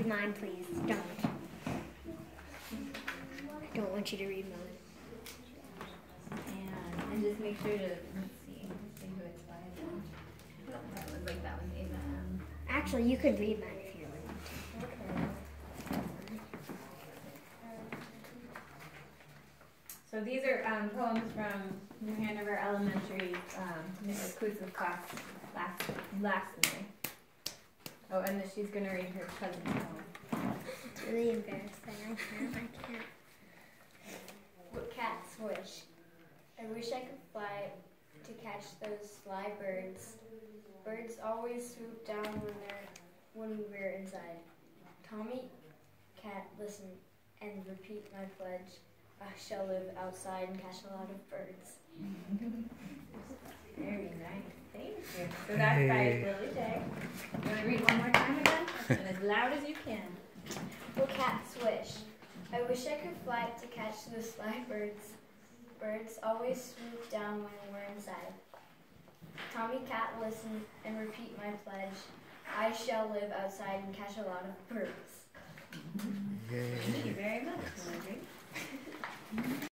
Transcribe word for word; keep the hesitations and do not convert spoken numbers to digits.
read mine, please. Don't. I don't want you to read mine. And, and just make sure to, let's see, let's see who it's by. I don't know, it was like that was Abraham. Actually, you could read mine if you want to. Okay. So these are um, poems from New Hanover Elementary um, inclusive class last last May. Oh, and then she's gonna read her cousin's poem. It's really embarrassing. I can't. I can't. What cats wish. I wish I could fly to catch those sly birds. Birds always swoop down when they're when we're inside. Tommy, cat, listen and repeat my pledge. I shall live outside and catch a lot of birds. Very nice. Thank you. So that's by Lily J. You want to read one more time again? And as loud as you can. What cats wish. I wish I could fly to catch the sly birds. Birds always swoop down when we're inside. Tommy cat, listen and repeat my pledge. I shall live outside and catch a lot of birds. Thank you very much, Lily.